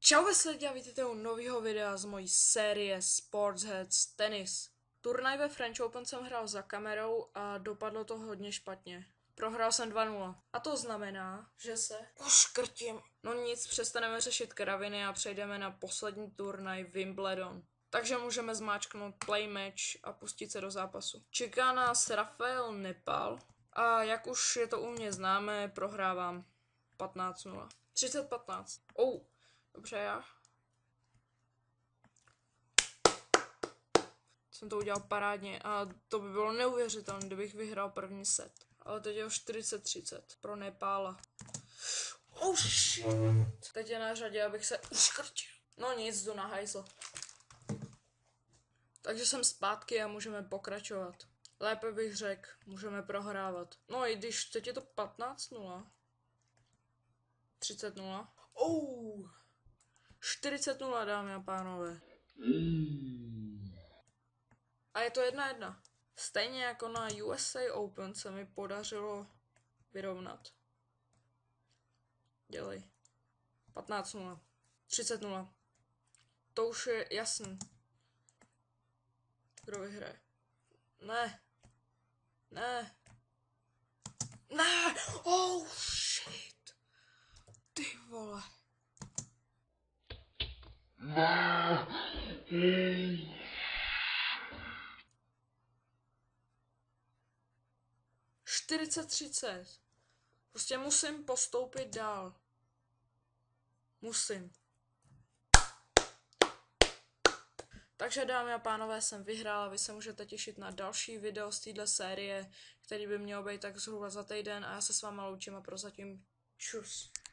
Čau ve sledě a vítejte u nového videa z mojí série Sports Heads Tennis. Turnaj ve French Open jsem hrál za kamerou a dopadlo to hodně špatně. Prohrál jsem 2-0. A to znamená, že se uškrtím. No nic, přestaneme řešit kraviny a přejdeme na poslední turnaj Wimbledon. Takže můžeme zmáčknout play match a pustit se do zápasu. Čeká nás Rafael Nepal a jak už je to u mě známé, prohrávám 15-0. 30-15. Dobře, já jsem to udělal parádně a to by bylo neuvěřitelné, kdybych vyhrál první set. Ale teď je už 40-30 pro Nepála. Shit. Teď je na řadě, abych se uškrtil. No nic, jdu na hajzl. Takže jsem zpátky a můžeme pokračovat. Lépe bych řekl, můžeme prohrávat. No i když teď je to 15-0. 30-0. 40-0, dámy a pánové. A je to 1-1. Stejně jako na USA Open se mi podařilo vyrovnat. Dělej. 15-0. 30-0. To už je jasný. Kdo vyhraje? Ne. Shit. Ty vole. 40-30. Prostě musím postoupit dál. Musím. Takže dámy a pánové, jsem vyhrál a vy se můžete těšit na další video z této série, který by měl být tak zhruba za týden a já se s váma loučím a prozatím čus.